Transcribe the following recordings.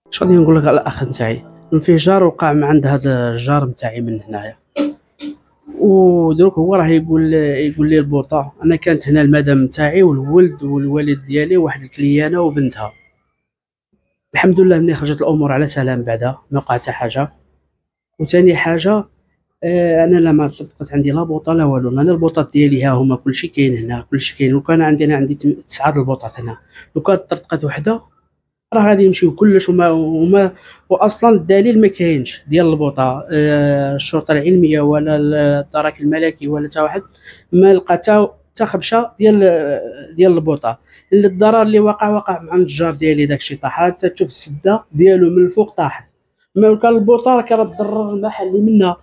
اش غادي نقول لك على الاخ نتاعي. الانفجار وقع من عند هذا الجار نتاعي من هنايا، ودروك هو راه يقول لي البوطه. انا كانت هنا المدام نتاعي والولد والوالد ديالي وواحد الكليانه وبنتها. الحمد لله ملي خرجت الامور على سلام بعدا ما وقع حتى حاجه. وثاني حاجه، انا لا ما طلقت عندي لا بوطه لا والو. انا البوطات ديالي ها هما كلشي كاين هنا، كلشي كاين. لو كان عندي انا عندي 9 البوطات هنا، لو كانت طرطقت وحده راه غادي يمشيو كلش. وما واصلا الدليل ما كاينش ديال البوطه. الشرطه العلميه ولا الدرك الملكي ولا حتى واحد ما لقى حتى خبشه ديال البوطه. الضرر اللي وقع مع الجار ديالي. داكشي طاح، حتى تشوف السده ديالو من الفوق طاحت. ما كان البوطه راه تضرر المحل اللي منها.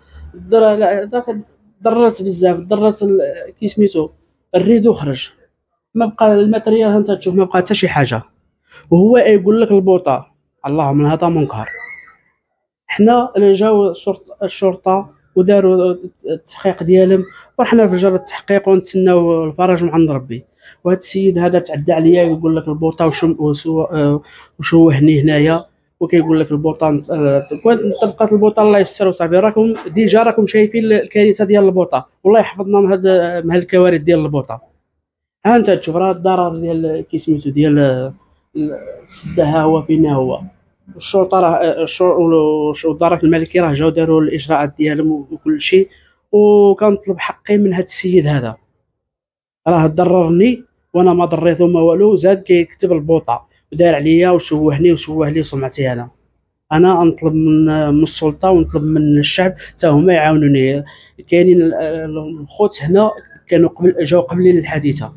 ضررت بزاف، ضررت كي سميتو الريدو خرج. ما بقى الماتريال، انت تشوف ما بقى حتى شي حاجه. وهو يقول لك البوطه. اللهم هذا منكر. حنا جاو الشرطه وداروا التحقيق ديالهم، وحنا في جرة التحقيق ونتسناو الفرج من عند ربي. وهذا السيد هذا تعدى عليا يقول لك البوطه وشوهني هنايا، وكيقول لك البوطه. كنت طلقات البوطه الله يسر وصافي. راكم ديجا راكم شايفين الكارثه ديال البوطه. والله يحفظنا من هاد الكوارث ديال البوطه. ها انت تشوف راه الضرر ديال كي سميتو ديال السد ها هو فين هو. الشرطه راه والدرك الملكي راه جاو داروا الاجراءات ديالهم وكل شيء. وكنطلب حقي من هذا السيد هذا. راه ضررني وانا ما ضريته ما والو، زاد كيكتب البوطه ودار عليا وشوهني وشوه لي سمعتي. انا نطلب من السلطه ونطلب من الشعب حتى هما يعاونوني. كاينين الخوت هنا كانوا جاو قبلي للحادثه،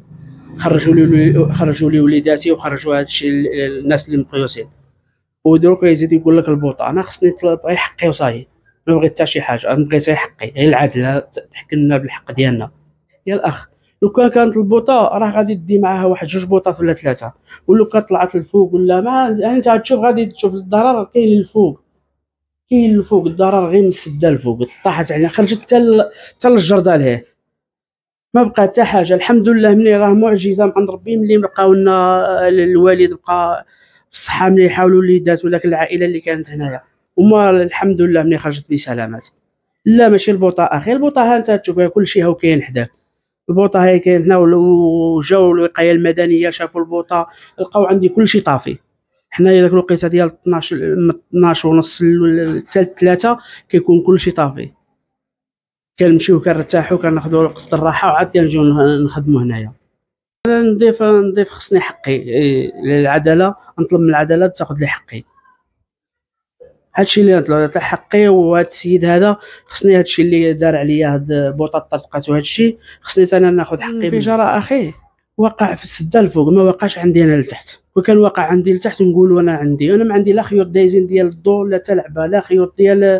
خرجوا لي وليداتي وخرجوا هذا الشيء الناس اللي مقيوسين. ودروك يزيد يقول لك البوطه. انا خصني نطلب غير حقي وصاي. ما بغيت حتى شي حاجه، انا بغيت غير حقي، غير العدل تحكم لنا بالحق ديالنا. يا الاخ، لو كانت البوطه راه غادي دي معاها واحد جوج بوطات ولا ثلاثه. ولو كانت طلعت الفوق ولا ما انت غتشوف، غادي تشوف الضرر كاين الفوق. كاين الفوق الضرر غير من السده الفوق طاحت علينا، خرجت حتى للجرده لهيه. ما بقى حتى حاجه. الحمد لله ملي راه معجزه من عند ربي ملي لقاو لنا الوالد بقى بالصحه، ملي يحاولوا وليدات وداك العائله اللي كانت هنايا. وما الحمد لله ملي خرجت بسلامات. لا ماشي البوطه اخي، البوطه ها انت تشوفها كلشي هاو كاين حداك. البوطه هاي كاين هنا، وجاو الوقايه المدنيه شافوا البوطه لقاو عندي كلشي طافي. حنايا داك الوقيته ديال 12 من 12 ونص حتى 3 كيكون كلشي طافي. كنمشيو كنرتاحو كناخذوا قسط الراحه وعاد كنجيو نخدموا هنايا. انا نضيف خصني حقي. العداله نطلب من العداله تاخذ لي حقي. هادشي اللي نطلب تاع حقي. وهذا السيد هذا خصني هادشي اللي دار عليا هاد بوطه طرقات وهادشي خصني انا ناخذ حقي. الانفجار اخي وقع في السده الفوق، ما وقعش عندي انا لتحت. وكان واقع عندي لتحت نقولوا انا ما عندي لا خيوط دايزين ديال الضوء لا تلعبه، لا خيوط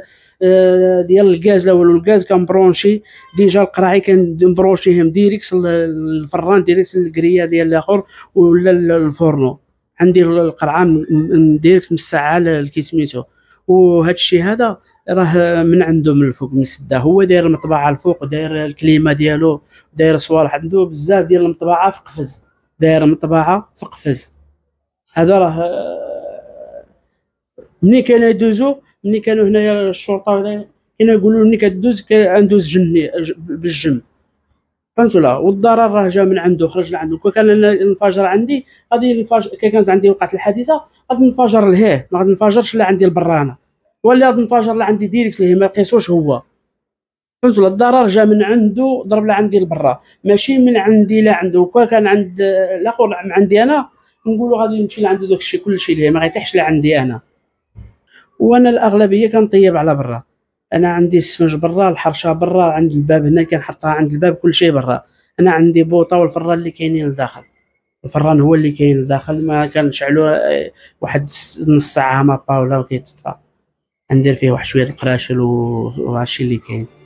ديال الغاز لا والو. الغاز كان برونشي ديجا، القراعي كان مبروشيهم ديريكس الفران ديريكس الكريه ديال الاخر ولا الفورنو. عندي القرعه ديريكس من الساعه كي سميتو. وهذا الشيء هذا راه من عنده من الفوق من السده. هو داير المطبعه الفوق وداير الكليمه ديالو، داير صوالح عنده بزاف ديال المطبعه في قفز. داير مطبعه في قفز. هذا راه ملي كانوا يدوزوا، ملي كانوا هنايا الشرطه كانوا يقولوا ملي كدوز كندوز جني بالجم. فهمتوا لا. والضرر راه جا من عنده، خرج لعنده. كون كان الانفجار عندي غادي كانت عندي وقعت الحادثه غادي ننفجر لهيه، ما غادي ننفجرش لا عندي البرانه ولا غادي ننفجر لا عندي ديريكت لهيه، ما يقيسوش هو. فهمتوا لا. الضرر جا من عنده ضرب لا عندي البرا، ماشي من عندي لا عنده. كون كان عند الاخر عندي انا نقولوا غادي نمشي لعنده داك الشيء كلشي لهيه، ما غيطيحش لا عندي انا. وانا الاغلبيه كنطيب على برا. انا عندي السفنج برا، الحرشه برا، عند الباب هنا كنحطها عند الباب كل شيء برا. انا عندي بوطه والفران اللي كاينين لداخل. الفران هو اللي كاين لداخل، ما كنشعلو واحد نص ساعه ما باولا وكيتطفى. ندير فيه واحد شويه القراشل وهادشي اللي كاين.